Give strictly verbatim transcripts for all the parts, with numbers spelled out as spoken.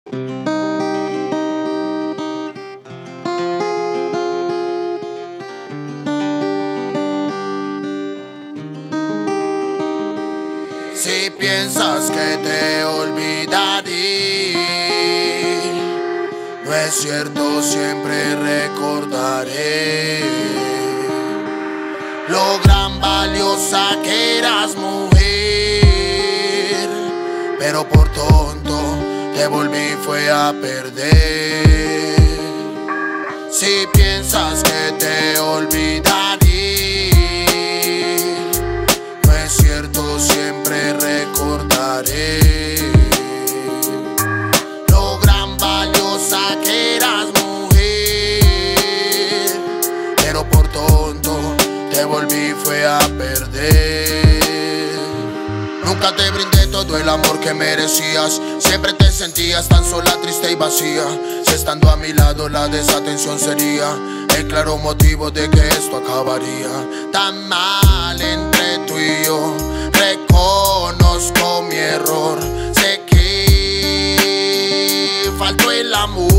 Si piensas que te olvidaré, no es cierto, siempre recordaré lo gran valiosa que eras, mujer, pero por tonto te volví fue a perder. Si piensas que te olvidaré, no es cierto, siempre recordaré lo gran valiosa que eras, mujer, pero por tonto te volví fue a perder. Nunca te brindé todo el amor que merecías, siempre te sentías tan sola, triste y vacía. Si estando a mi lado la desatención sería el claro motivo de que esto acabaría. Tan mal entre tú y yo, reconozco mi error. Sé que faltó el amor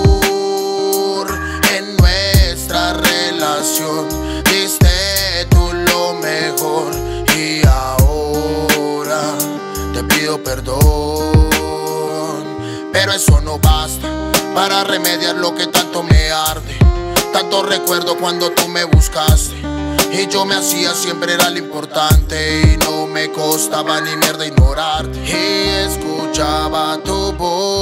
en nuestra relación. Diste tú lo mejor y ahora te pido perdón. Pero eso no basta para remediar lo que tanto me arde. Tanto recuerdo cuando tú me buscaste y yo me hacía siempre era lo importante, y no me costaba ni mierda ignorarte. Y escuchaba tu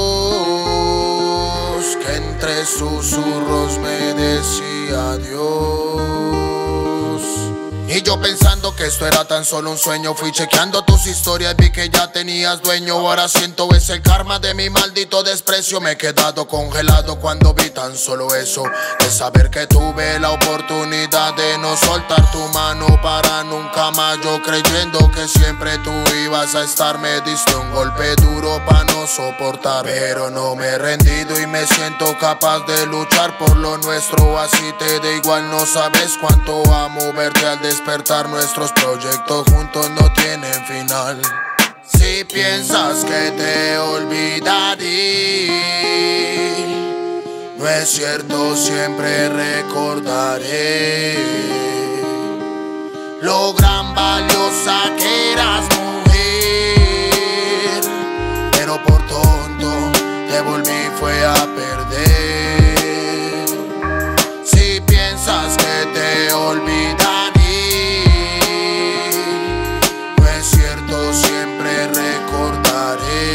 voz que entre susurros me decía adiós. Y yo pensando que esto era tan solo un sueño, fui chequeando tus historias, vi que ya tenías dueño. Ahora siento es el karma de mi maldito desprecio. Me he quedado congelado cuando vi tan solo eso, de saber que tuve la oportunidad de no soltar tu mano para nunca más. Yo creyendo que siempre tú ibas a estar, me diste un golpe duro para no soportar. Pero no me he rendido y me siento capaz de luchar por lo nuestro. Así te da igual, no sabes cuánto amo verte al despertar. Nuestros proyectos juntos no tienen final. Si piensas que te olvidaré, no es cierto, siempre recordaré lo gran valiosa que eras, mujer, pero por tonto te volví fue a perder. Si piensas que te olvidaré, siempre recordaré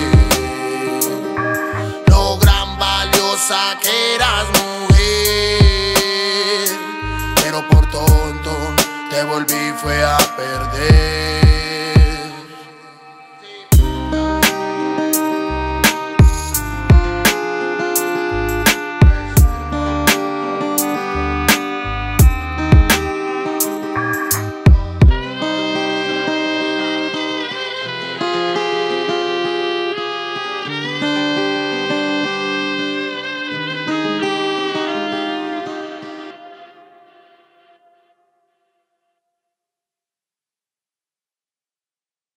lo gran valiosa que eras, mujer, pero por tonto te volví fue a perder.